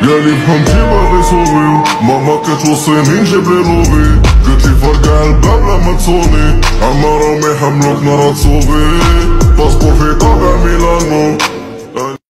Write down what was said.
يالي بحمتي باغي صوبي ماما كتوصيني نجيب لي لوبي قلتلي فرقع الباب لما تصوني اما راهم يحملوك نارا تصوبي باسبور في طابع ميلانو